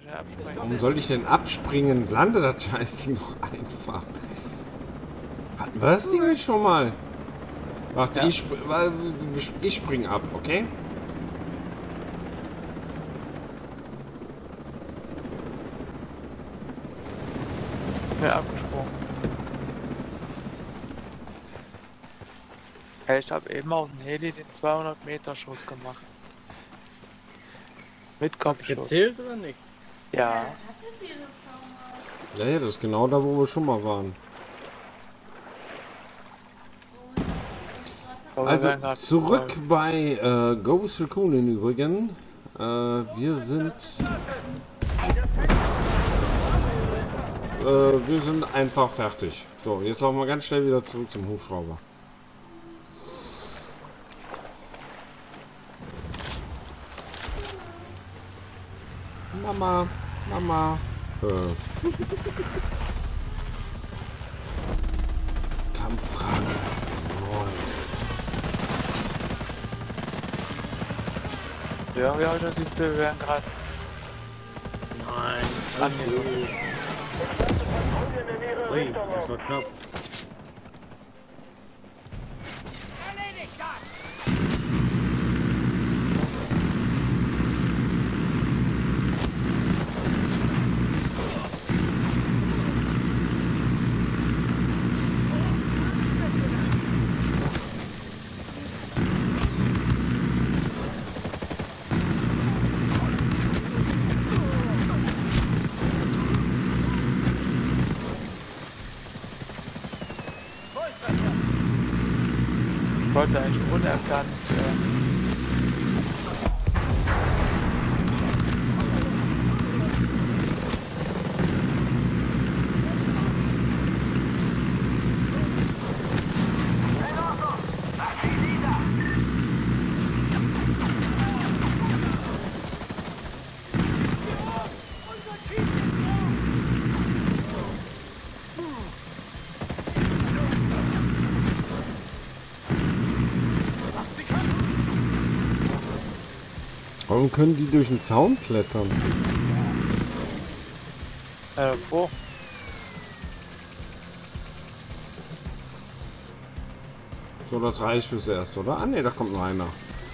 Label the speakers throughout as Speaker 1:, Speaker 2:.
Speaker 1: schnell abspringen.
Speaker 2: Warum soll ich denn abspringen? Lande das Scheißding doch einfach. Hatten wir das Ding nicht schon mal? Warte,
Speaker 1: Ja.
Speaker 2: ich spring ab, okay?
Speaker 1: Ja, abgesprungen. Hey, ich habe eben aus dem Heli den 200 Meter Schuss gemacht. Mit Kopfschuss.
Speaker 3: Gezählt oder nicht?
Speaker 1: Ja.
Speaker 2: Ja, ja, das ist genau da, wo wir schon mal waren.
Speaker 1: Aber wir
Speaker 2: Also
Speaker 1: werden grad
Speaker 2: zurück
Speaker 1: verfolgt.
Speaker 2: bei Ghost Recon im Übrigen. Wir sind einfach fertig. So, jetzt laufen wir ganz schnell wieder zurück zum Hubschrauber. Mama, Mama. Kampffrage.
Speaker 1: Ja, wir werden gerade
Speaker 3: Nein.
Speaker 1: angenommen.
Speaker 3: Ui, das war knapp.
Speaker 1: Ich wollte eigentlich unerkannt.
Speaker 2: Warum können die durch den Zaun klettern?
Speaker 1: Wo?
Speaker 2: So, das reicht fürs Erste, oder? Ah ne, da kommt noch einer.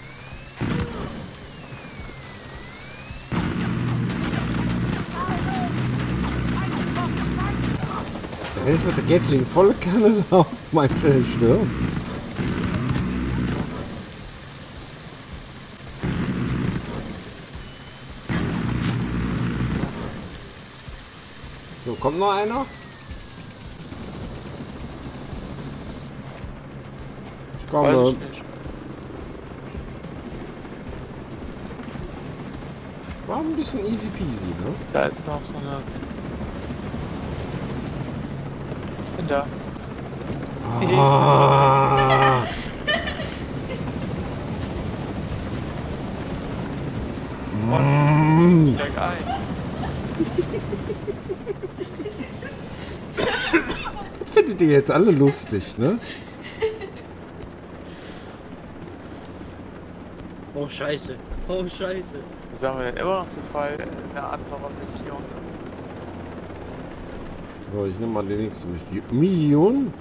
Speaker 2: Der hält mit der Gatling volle Kanne drauf, meinst du, er stirbt? So, kommt noch einer? Ich
Speaker 1: Weiß
Speaker 2: komme.
Speaker 1: ich nicht.
Speaker 2: War ein bisschen easy peasy, ne?
Speaker 1: Da ist noch so eine. Bin da.
Speaker 2: Ah.
Speaker 1: Steig ein.
Speaker 2: Findet ihr jetzt alle lustig, ne?
Speaker 3: Oh Scheiße. Oh Scheiße.
Speaker 1: Das haben wir denn immer noch den Fall eine andere Mission.
Speaker 2: So, ich nehme mal die nächste Mission.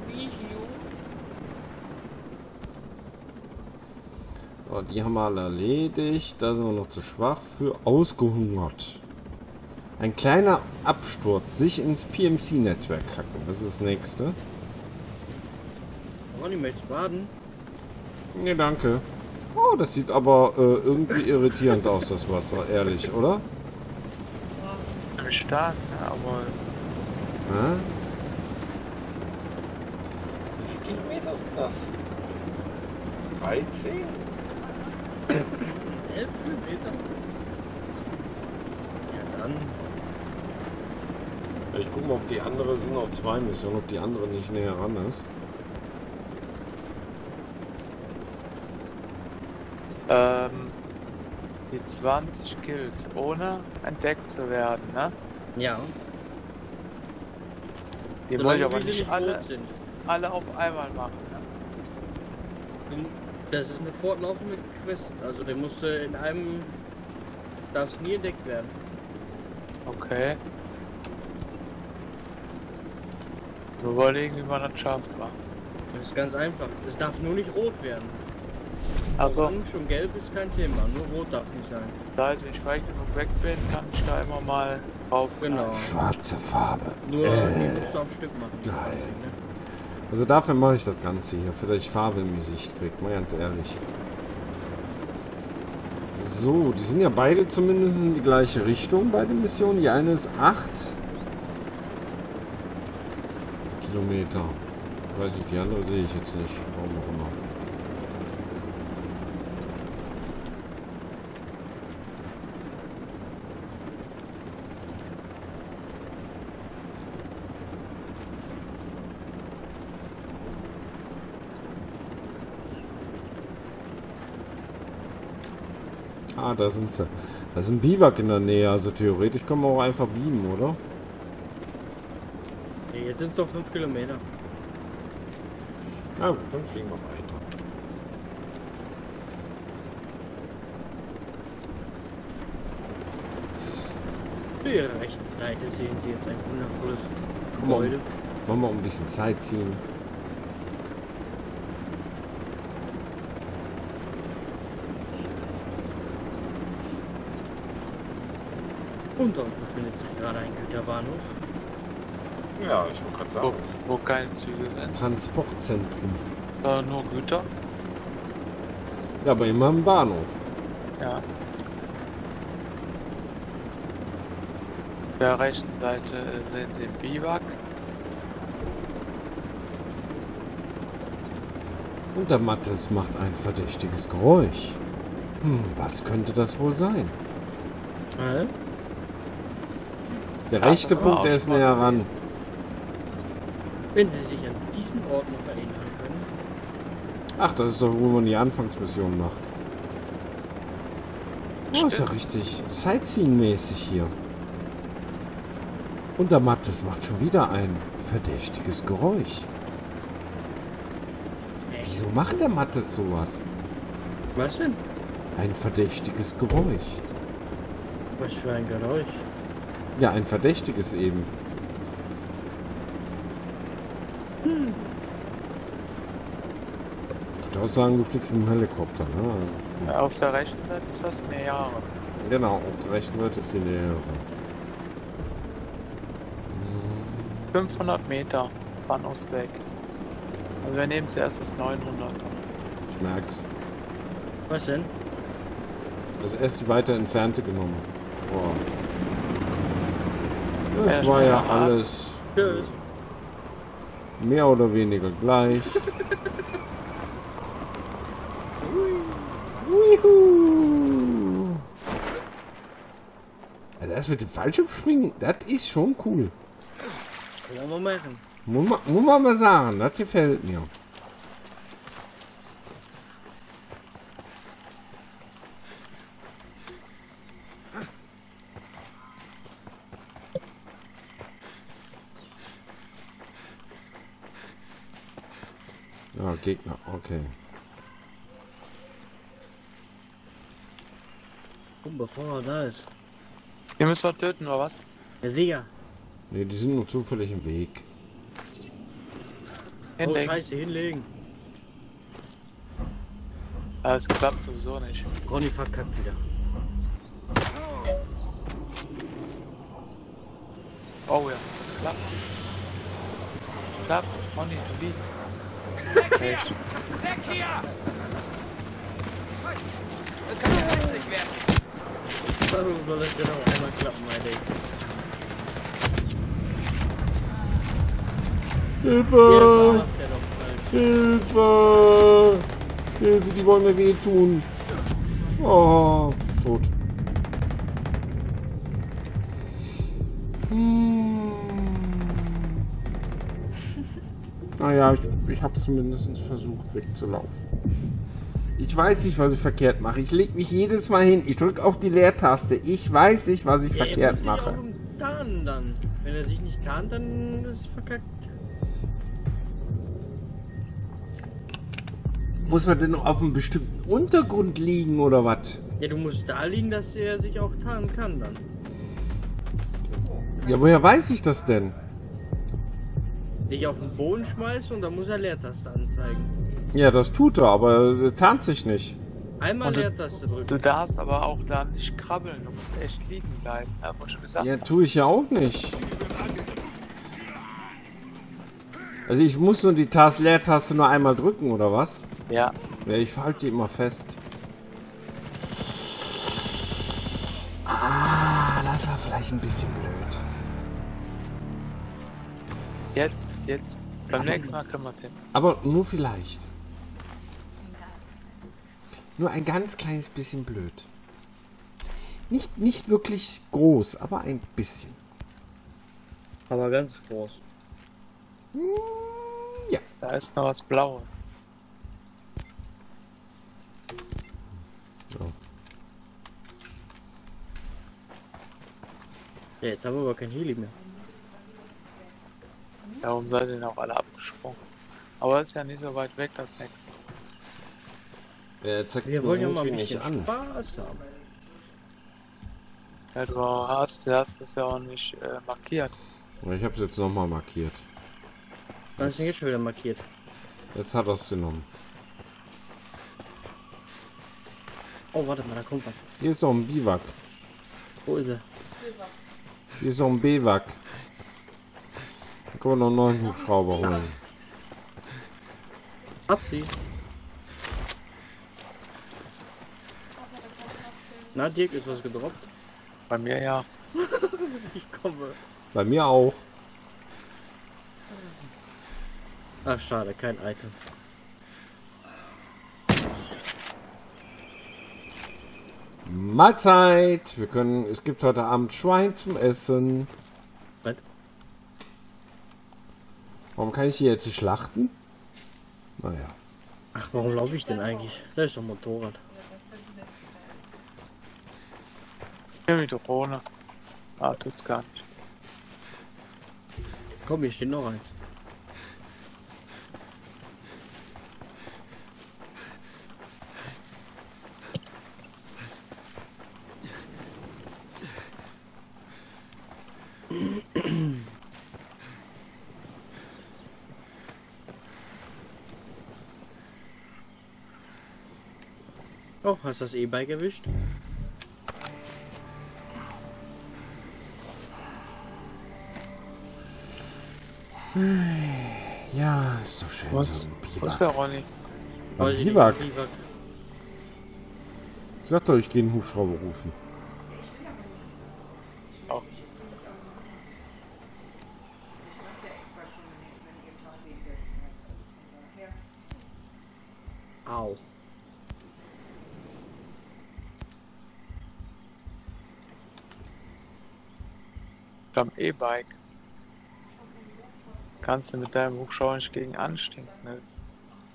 Speaker 2: So, die haben wir alle erledigt. Da sind wir noch zu schwach für ausgehungert. Ein kleiner Absturz. Sich ins PMC-Netzwerk hacken. Das ist das nächste.
Speaker 3: Ronny, möchtest du baden?
Speaker 2: Nee, danke. Oh, das sieht aber irgendwie irritierend aus, das Wasser. Ehrlich, oder?
Speaker 1: Stark, ne? Aber
Speaker 2: Hä? Wie viele Kilometer sind das? 13?
Speaker 3: 11 Kilometer? Ja dann.
Speaker 2: Ich gucke mal, ob die andere sind noch 2 Missionen, ob die andere nicht näher ran ist.
Speaker 1: die 20 Kills ohne entdeckt zu werden, ne?
Speaker 3: Ja.
Speaker 1: Die
Speaker 3: Solange
Speaker 1: wollte ich aber
Speaker 3: wir
Speaker 1: nicht
Speaker 3: tot
Speaker 1: alle,
Speaker 3: sind.
Speaker 1: alle auf einmal machen, ne?
Speaker 3: Das ist eine fortlaufende Quest. Also der musste in einem... Darf es nie entdeckt werden.
Speaker 1: Okay. Wir überlegen, wie man das schafft.
Speaker 3: Das ist ganz einfach. Es darf nur nicht rot werden.
Speaker 1: Also,
Speaker 3: Orange und gelb ist kein Thema, nur rot darf es nicht sein.
Speaker 1: da heißt, wenn ich weit genug weg bin, kann ich da immer mal drauf.
Speaker 3: Genau.
Speaker 2: Schwarze Farbe.
Speaker 3: Nur die musst du am Stück machen. die
Speaker 2: Geil.
Speaker 3: 20, ne?
Speaker 2: Also dafür mache ich das Ganze hier, für dass ich Farbe im Gesicht kriege, mal ganz ehrlich. So, die sind ja beide zumindest in die gleiche Richtung bei den Missionen. Die eine ist 8 Kilometer. Weiß ich, die andere sehe ich jetzt nicht. Warum auch immer. Ah, da sind sie. Da ist ein Biwak in der Nähe, also theoretisch können wir auch einfach beamen, oder?
Speaker 3: Nee, jetzt sind es doch 5 Kilometer.
Speaker 2: Na gut, dann fliegen wir weiter.
Speaker 3: Zu Ihrer rechten Seite sehen Sie jetzt ein wundervolles Gebäude.
Speaker 2: Wollen wir ein bisschen Zeit ziehen?
Speaker 3: Und dort befindet sich gerade ein Güterbahnhof.
Speaker 2: Ja, ich wollte gerade
Speaker 1: Wo keine Züge sind.
Speaker 2: Transportzentrum.
Speaker 1: Nur Güter.
Speaker 2: Ja, aber immer im Bahnhof.
Speaker 1: Ja. Auf der rechten Seite sehen Sie den Biwak.
Speaker 2: Und der Mattes macht ein verdächtiges Geräusch. Was könnte das wohl sein? Der rechte
Speaker 1: aber
Speaker 2: Punkt, der ist näher ran.
Speaker 3: Wenn Sie sich an diesen Ort noch erinnern können.
Speaker 2: Ach, das ist doch, wo man die Anfangsmission macht. Oh, ist ja richtig Sightseeing-mäßig hier. Und der Mattes macht schon wieder ein verdächtiges Geräusch. Wieso macht der Mattes sowas?
Speaker 3: Was denn?
Speaker 2: Ein verdächtiges Geräusch.
Speaker 3: Was für ein Geräusch?
Speaker 2: Ja, ein verdächtiges eben. Ich würde auch sagen, du fliegst mit dem Helikopter, ne?
Speaker 1: Auf der rechten Seite ist das Neare.
Speaker 2: Genau, auf der rechten Seite ist die nähere.
Speaker 1: 500 Meter von uns weg. Also wir nehmen zuerst das 900.
Speaker 2: Ich merk's.
Speaker 3: Was denn?
Speaker 2: Das erst die weiter entfernte genommen. Boah. Das
Speaker 1: Erst
Speaker 2: war ja
Speaker 1: mal
Speaker 2: alles
Speaker 3: Tschüss.
Speaker 2: mehr oder weniger gleich. Juhu. Also das mit dem Fallschirmspringen, das ist schon cool.
Speaker 3: Können wir machen.
Speaker 2: Muss man mal sagen, das gefällt mir. Ja, Gegner, okay.
Speaker 3: Und bevor er da ist.
Speaker 1: Hier müssen wir töten, oder was?
Speaker 3: Ja, sicher.
Speaker 2: Ne, die sind nur zufällig im Weg.
Speaker 3: Oh,
Speaker 1: Hinlegen.
Speaker 3: scheiße, hinlegen.
Speaker 1: Das klappt sowieso nicht.
Speaker 3: Ronny verkackt wieder.
Speaker 1: Oh ja, das klappt. Klappt. Ronny, du liegst. Echt.
Speaker 4: Weg hier! Scheiße! Das kann ja hässlich werden!
Speaker 3: Warum soll das denn noch einmal klappen, mein Ding?
Speaker 2: Hilfe!
Speaker 3: Macht der doch falsch.
Speaker 2: Hilfe! Hilfe, die wollen mir wehtun. Oh, tot. Naja, ich habe zumindest versucht wegzulaufen. Ich weiß nicht, was ich verkehrt mache. Ich leg mich jedes Mal hin. Ich drücke auf die Leertaste. Ich weiß nicht, was ich
Speaker 3: Ja,
Speaker 2: verkehrt
Speaker 3: er muss
Speaker 2: mache.
Speaker 3: sich auch tarnen dann. Wenn er sich nicht tarnt, dann ist es verkackt.
Speaker 2: Muss man denn noch auf einem bestimmten Untergrund liegen oder was?
Speaker 3: Ja, du musst da liegen, dass er sich auch tarnen kann dann.
Speaker 2: Ja, woher weiß ich das denn?
Speaker 3: Dich auf den Boden schmeißen und dann muss er Leertaste anzeigen.
Speaker 2: Ja, das tut er, aber er tarnt sich nicht.
Speaker 3: Einmal
Speaker 1: Und du-
Speaker 3: Leertaste drücken.
Speaker 1: Du darfst aber auch da nicht krabbeln, du musst echt liegen bleiben, hab ich schon gesagt.
Speaker 2: Ja, tue ich ja auch nicht. Also ich muss nur die Leertaste nur einmal drücken, oder was?
Speaker 1: Ja,
Speaker 2: Ja, ich halte die immer fest. Ah, das war vielleicht ein bisschen blöd.
Speaker 1: jetzt, beim nächsten Mal können wir hin.
Speaker 2: Aber nur vielleicht. Nur ein ganz kleines bisschen blöd. Nicht wirklich groß, aber ein bisschen.
Speaker 3: Aber ganz groß.
Speaker 2: Ja.
Speaker 1: Da ist noch was Blaues.
Speaker 3: Ja, jetzt haben wir aber kein Heli mehr.
Speaker 1: Darum seid ihr auch alle abgesprungen. Aber ist ja nicht so weit weg, das nächste.
Speaker 2: Er zeigt
Speaker 3: Wir
Speaker 2: mir
Speaker 3: wollen ja mal ein
Speaker 2: irgendwie
Speaker 3: bisschen
Speaker 2: nicht an.
Speaker 3: Spaß haben.
Speaker 1: Ja, du hast es ja auch nicht markiert.
Speaker 2: Ich habe es jetzt nochmal markiert.
Speaker 3: Was ist denn jetzt schon wieder markiert?
Speaker 2: Jetzt hat er es genommen.
Speaker 3: Oh, warte mal, da kommt was.
Speaker 2: Hier ist noch ein Biwak.
Speaker 3: Wo ist er?
Speaker 2: Hier ist noch ein Biwak. Da können wir noch einen neuen Hubschrauber holen.
Speaker 3: Hab sie. Na, Dirk, ist was gedroppt?
Speaker 1: Bei mir ja.
Speaker 3: Ich komme.
Speaker 2: Bei mir auch.
Speaker 3: Ach, schade, kein Item.
Speaker 2: Mahlzeit! Es gibt heute Abend Schwein zum Essen.
Speaker 3: Was?
Speaker 2: Warum kann ich hier jetzt nicht schlachten? Naja.
Speaker 3: Ach, warum laufe ich denn eigentlich? Da ist doch Motorrad.
Speaker 1: Nimm die Drohne. Ah, tut's gar nicht.
Speaker 3: Komm, hier steht noch eins. Oh, hast du das E-Bike erwischt?
Speaker 2: Ja, ist doch schön.
Speaker 1: Was?
Speaker 2: So ein
Speaker 1: Wo ist
Speaker 2: Biwak.
Speaker 1: der Ronny?
Speaker 2: Ein
Speaker 3: nicht,
Speaker 2: Biwak.
Speaker 3: Biwak.
Speaker 2: Sag doch, ich gehe einen Hubschrauber rufen.
Speaker 1: Auch.
Speaker 3: Au.
Speaker 1: Am E-Bike. Kannst du mit deinem Hubschrauber nicht gegen anstinken. Das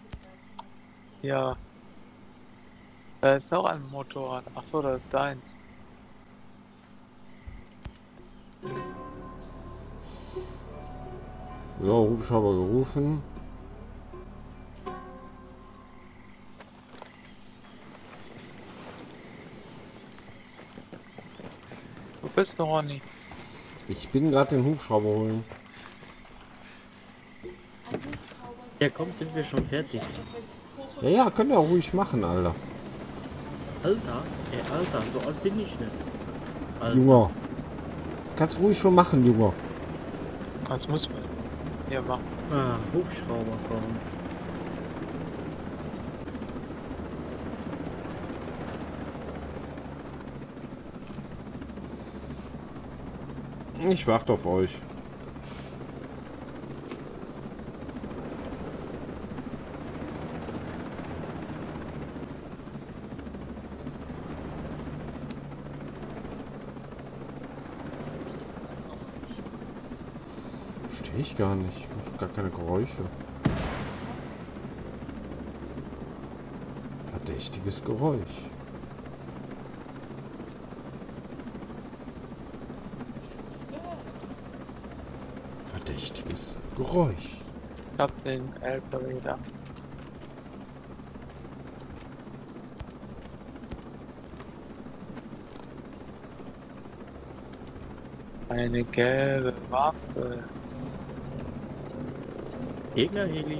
Speaker 1: ja. Da ist noch ein Motorrad. Ach so, das ist deins.
Speaker 2: So, Hubschrauber gerufen.
Speaker 1: Wo bist du, Ronny?
Speaker 2: Ich bin gerade den Hubschrauber holen.
Speaker 3: Ja, komm, sind wir schon fertig.
Speaker 2: Ja, ja, könnt ihr auch ruhig machen, Alter.
Speaker 3: Alter, ey, Alter, so alt bin ich nicht. Alter.
Speaker 2: Junge. Kannst ruhig schon machen, Junge.
Speaker 1: Was muss man hier machen?
Speaker 3: Ah, Hubschrauber kommen.
Speaker 2: Ich warte auf euch. Verstehe ich gar nicht. Ich mache gar keine Geräusche. Verdächtiges Geräusch. Verdächtiges Geräusch.
Speaker 1: Ich hab den LKW da. Eine gelbe Waffe.
Speaker 3: Gegner-Heli.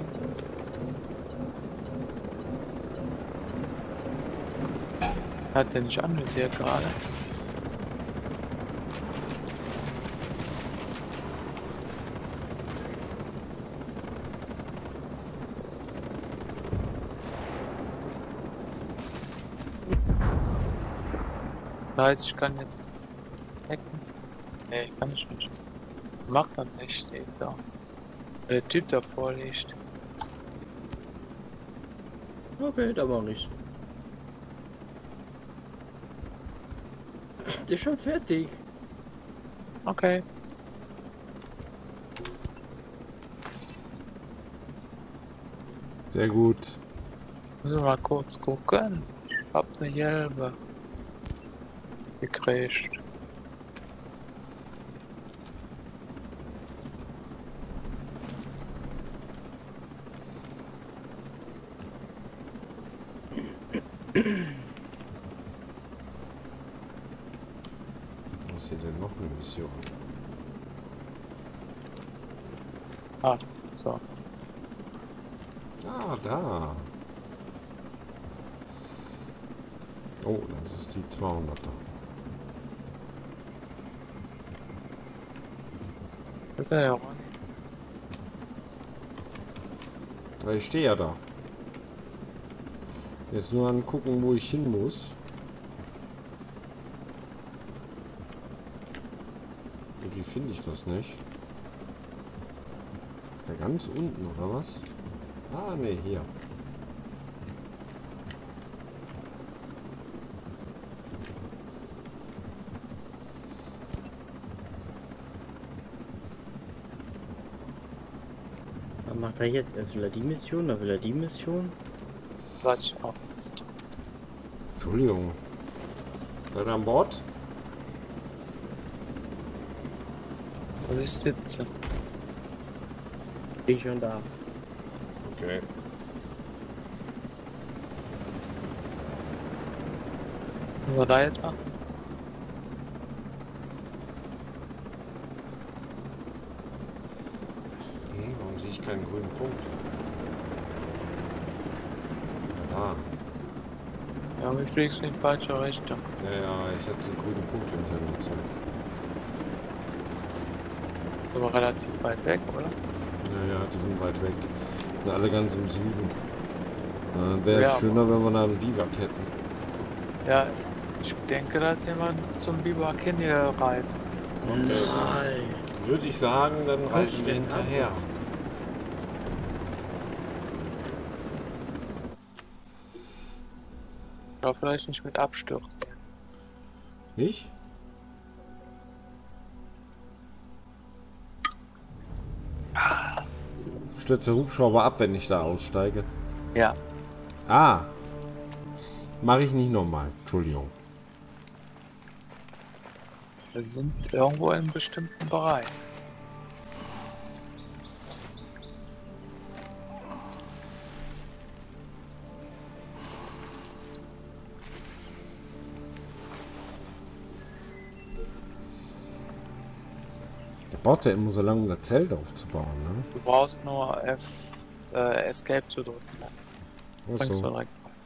Speaker 1: Hat der nicht anvisiert gerade? Das heißt, ich kann jetzt hacken? Nee, ich kann ich nicht. Macht das nicht, dieser. Der Typ davor liegt.
Speaker 3: Okay, da war nichts. Der ist schon fertig.
Speaker 1: Okay.
Speaker 2: Sehr gut.
Speaker 1: Müssen wir mal kurz gucken. Ich hab eine gelbe gekriegt.
Speaker 2: Was ist hier denn noch eine Mission?
Speaker 1: Ah, so.
Speaker 2: Ah, da. Oh, das ist die 200er.
Speaker 1: Das ist ja Ronny.
Speaker 2: Aber ich stehe ja da. Jetzt nur angucken, wo ich hin muss. Irgendwie finde ich das nicht. Da ganz unten, oder was? Ah, ne, hier.
Speaker 3: Was macht er jetzt? Erst will er die Mission, dann will er die Mission.
Speaker 1: Warte ich auch.
Speaker 2: Entschuldigung. Seid ihr an Bord?
Speaker 1: Also ich sitze.
Speaker 3: Bin ich schon da.
Speaker 2: Okay.
Speaker 1: Was wir da jetzt machen?
Speaker 2: Warum sehe ich keinen grünen Punkt? Ah,
Speaker 1: Ja, wir fliegst in die falsche Richtung.
Speaker 2: ja, ich hatte den grünen Punkt im Himmel gezogen.
Speaker 1: Aber relativ weit weg, oder?
Speaker 2: Ja, die sind weit weg. Sind alle ganz im Süden. Wäre
Speaker 1: Ja,
Speaker 2: schöner, wenn wir da einen Biwak hätten.
Speaker 1: Ja, ich denke, dass jemand zum Biwak hingereist.
Speaker 2: Okay.
Speaker 3: Nein.
Speaker 2: Würde ich sagen, dann
Speaker 3: Was
Speaker 2: reisen wir
Speaker 3: denn
Speaker 2: hinterher.
Speaker 1: Aber vielleicht nicht mit Abstürzen.
Speaker 2: Nicht? Stürzt der Hubschrauber ab, wenn ich da aussteige?
Speaker 1: Ja.
Speaker 2: Ah. Mache ich nicht nochmal. Entschuldigung.
Speaker 1: Wir sind irgendwo in einem bestimmten Bereich.
Speaker 2: Der braucht ja immer so lange, um das Zelt aufzubauen, ne?
Speaker 1: Du brauchst nur Escape zu drücken. Dann
Speaker 2: Ach
Speaker 1: bringst du
Speaker 2: so.
Speaker 1: direkt weiter.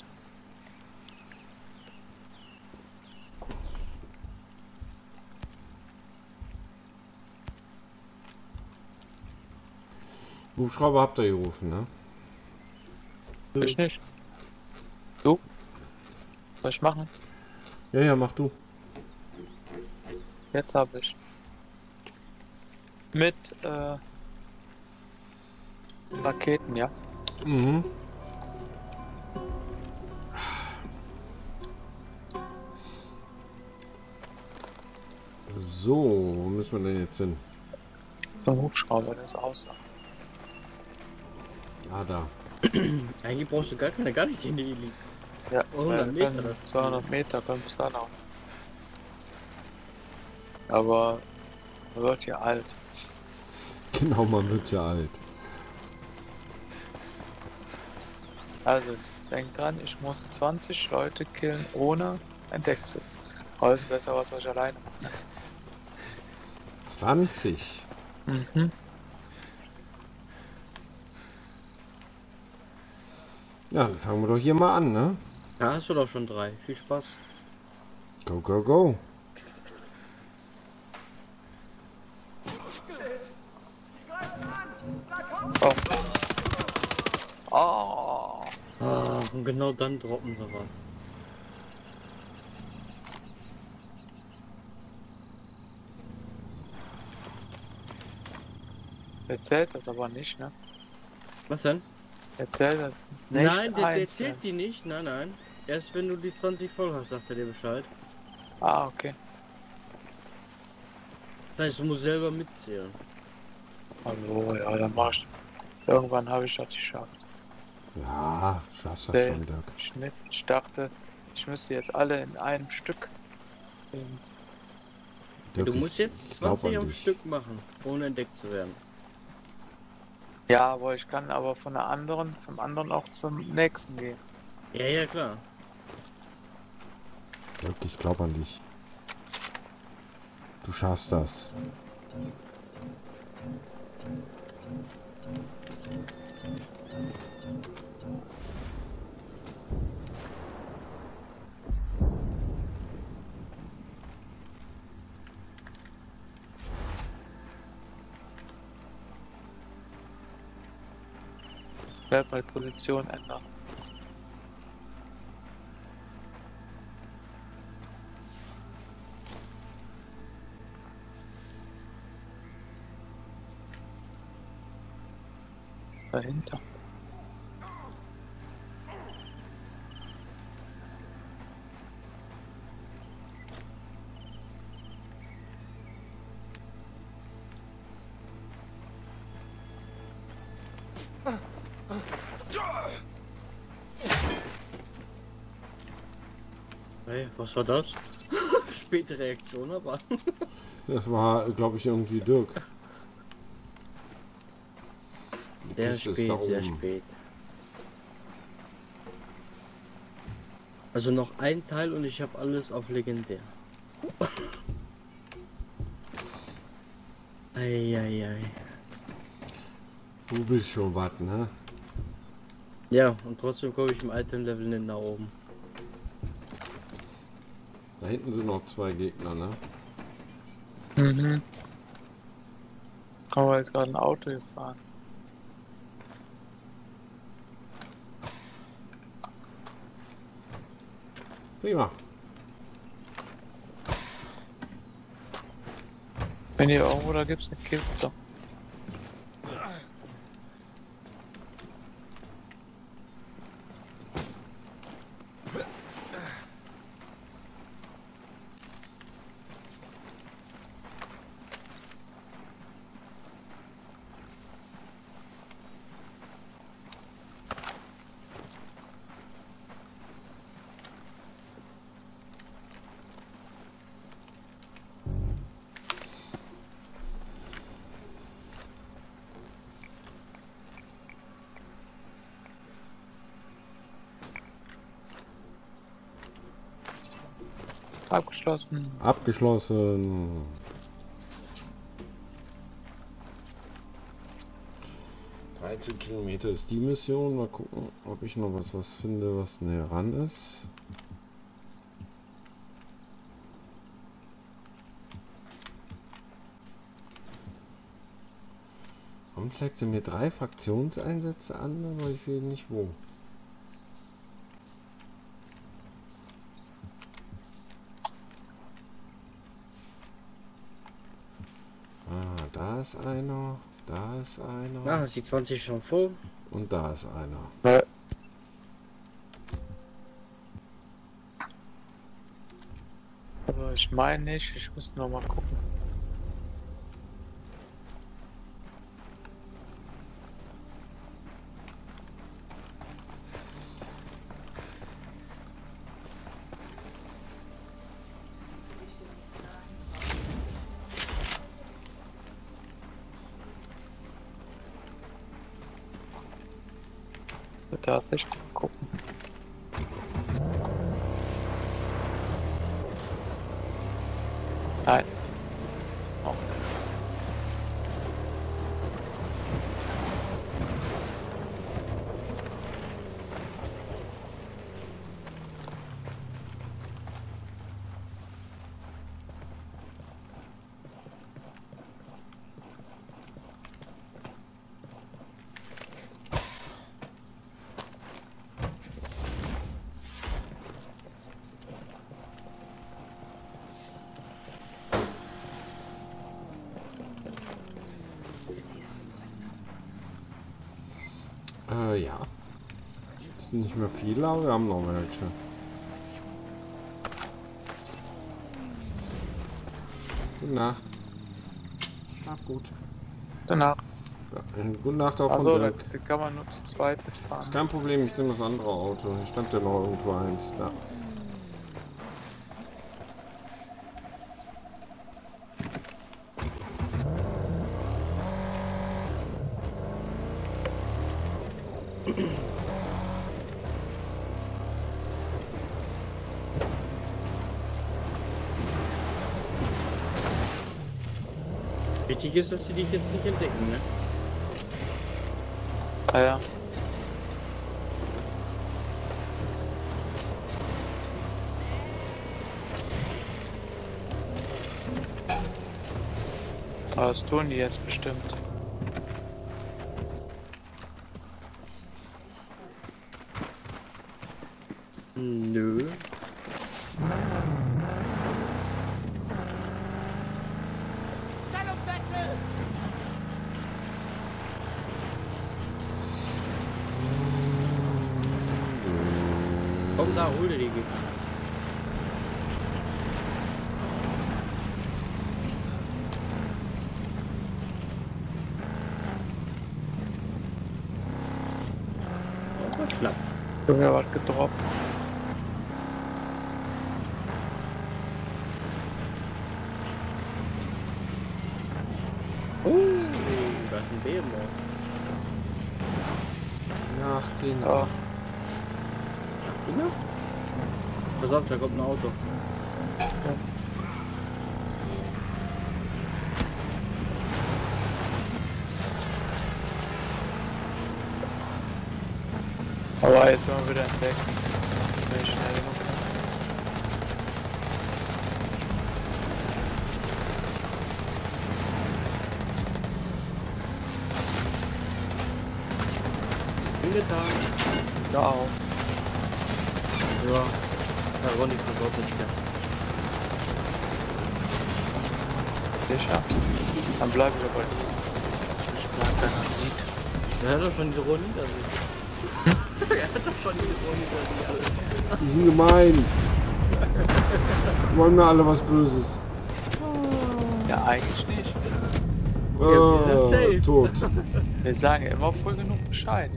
Speaker 2: Hubschrauber habt ihr gerufen, ne?
Speaker 1: Ich nicht. Du? Soll ich machen?
Speaker 2: Ja, mach du.
Speaker 1: Jetzt habe ich. Mit Raketen, ja.
Speaker 2: Mhm. So, wo müssen wir denn jetzt hin?
Speaker 1: Zum Hubschrauber, das aussah.
Speaker 2: Ah, da.
Speaker 3: Eigentlich brauchst du gar nicht in die Heli.
Speaker 1: Ja,
Speaker 3: 100
Speaker 1: wir
Speaker 3: Meter,
Speaker 1: können
Speaker 3: das ist
Speaker 1: 200 Meter können bis dann auch. Aber man wird ja alt.
Speaker 2: Genau, man wird ja alt.
Speaker 1: Also, denk dran, ich muss 20 Leute killen ohne entdeckt zu. Aber es ist besser, was ich alleine mache.
Speaker 2: 20.
Speaker 1: Mhm.
Speaker 2: Ja, dann fangen wir doch hier mal an, ne?
Speaker 3: Da hast du doch schon 3. Viel Spaß.
Speaker 2: Go, go, go.
Speaker 1: Oh.
Speaker 3: Ah, und genau dann droppen sie was.
Speaker 1: Erzählt das aber nicht, ne?
Speaker 3: Was denn?
Speaker 1: Erzählt das nicht.
Speaker 3: Nein, der
Speaker 1: einzeln.
Speaker 3: zählt die nicht. Nein, nein. Erst wenn du die 20 voll hast, sagt er dir Bescheid.
Speaker 1: Ah, okay.
Speaker 3: Das heißt, du musst selber mitzählen.
Speaker 1: Hallo, ja, dann mach ich. Irgendwann habe ich das geschafft.
Speaker 2: Ja, schaffst das
Speaker 1: Der
Speaker 2: schon, Dirk.
Speaker 1: Schnitt. Ich dachte, ich müsste jetzt alle in einem Stück.
Speaker 2: Dirk,
Speaker 3: Du
Speaker 2: ich
Speaker 3: musst jetzt
Speaker 2: glaub
Speaker 3: 20
Speaker 2: an
Speaker 3: am
Speaker 2: dich.
Speaker 3: Stück machen, ohne entdeckt zu werden.
Speaker 1: Ja, aber ich kann aber vom anderen auch zum nächsten gehen.
Speaker 3: Ja, ja, klar.
Speaker 2: Dirk, ich glaube an dich. Du schaffst das.
Speaker 1: Ich werde mal Position ändern. Dahinter.
Speaker 3: Hey, was war das? Späte Reaktion, aber.
Speaker 2: Das war, glaube ich, irgendwie Dirk. Die
Speaker 3: Sehr
Speaker 2: Kiste ist
Speaker 3: spät,
Speaker 2: da
Speaker 3: sehr
Speaker 2: oben.
Speaker 3: spät. Also noch ein Teil und ich habe alles auf legendär. Eieiei.
Speaker 2: Du bist schon was, ne?
Speaker 3: Ja, und trotzdem komme ich im Item-Level nicht nach oben.
Speaker 2: Da hinten sind noch 2 Gegner, ne?
Speaker 1: Mhm. Aber jetzt gerade ein Auto gefahren.
Speaker 2: Prima.
Speaker 1: Wenn ihr irgendwo, da gibt's eine Kiste. Abgeschlossen.
Speaker 2: Abgeschlossen. Kilometer ist die Mission. Mal gucken, ob ich noch was finde, was näher ran ist. Warum zeigt er mir 3 Fraktionseinsätze an, aber ich sehe nicht wo. Ah, da ist einer, da ist einer
Speaker 3: Ah, ist die 20 schon voll?
Speaker 2: und da ist einer.
Speaker 1: Also ich meine nicht, ich muss noch mal gucken. Da ist echt gucken. Nein. Oh.
Speaker 2: ja. Das sind nicht mehr viele, aber wir haben noch welche. Gute Nacht. Schlaf gut.
Speaker 1: Danach.
Speaker 2: Ja, gute Nacht auf
Speaker 1: Also,
Speaker 2: dem
Speaker 1: da
Speaker 2: Berg.
Speaker 1: kann man nur zu zweit mitfahren.
Speaker 2: Ist kein Problem, ich nehme das andere Auto. Hier stand ja noch irgendwo eins. Da.
Speaker 3: Wichtig ist, dass sie dich jetzt nicht entdecken, ne?
Speaker 1: Ah ja. Aber das tun die jetzt bestimmt.
Speaker 3: Nö.
Speaker 4: Stellungswechsel!
Speaker 3: Komm da, hol dir die. Aber knapp.
Speaker 1: Junge, was gedroppt.
Speaker 3: Da ist ein Beben.
Speaker 2: Nach den.
Speaker 1: Ja.
Speaker 3: Dina? Pass auf, da kommt ein Auto.
Speaker 1: Aber jetzt werden wir wieder entdeckt. Wenn ich schnell genug bin.
Speaker 3: Hingetan.
Speaker 1: Ja auch.
Speaker 3: Ja. Ja, Ronny versorgt nicht mehr.
Speaker 1: Sicher. Dann bleiben wir bei dir. Ich bleib keiner sieht.
Speaker 3: Er hat doch schon die Drohne hinter sich. Er hat doch schon die Drohne hinter sich, alle.
Speaker 2: Die sind gemein. Die wollen mir alle was Böses.
Speaker 1: Ja, eigentlich nicht.
Speaker 3: wir sind safe.
Speaker 2: Tot.
Speaker 1: Wir sagen ja immer früh genug Bescheid.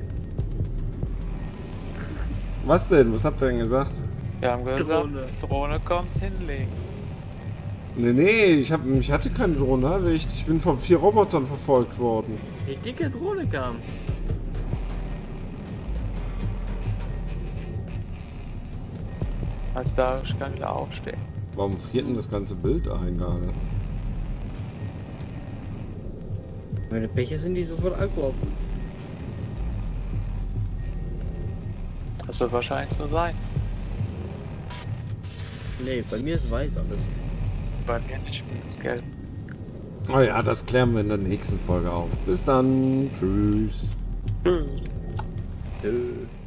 Speaker 2: Was denn? Was habt ihr denn gesagt?
Speaker 1: Wir haben gesagt, Drohne kommt, hinlegen.
Speaker 2: Nee, ich hatte keine Drohne. Ich bin von 4 Robotern verfolgt worden.
Speaker 3: Die dicke Drohne kam.
Speaker 1: Also da ich kann wieder aufstehen.
Speaker 2: Warum friert denn das ganze Bild ein gerade?
Speaker 3: Meine Becher sind die sofort Alkohol auf uns.
Speaker 1: Das wird wahrscheinlich so sein.
Speaker 3: Nee, bei mir ist weiß alles.
Speaker 1: Bei mir nicht, mir ist gelb.
Speaker 2: Oh ja, das klären wir in der nächsten Folge auf. Bis dann. Tschüss.
Speaker 1: Tschüss.
Speaker 3: Tschö.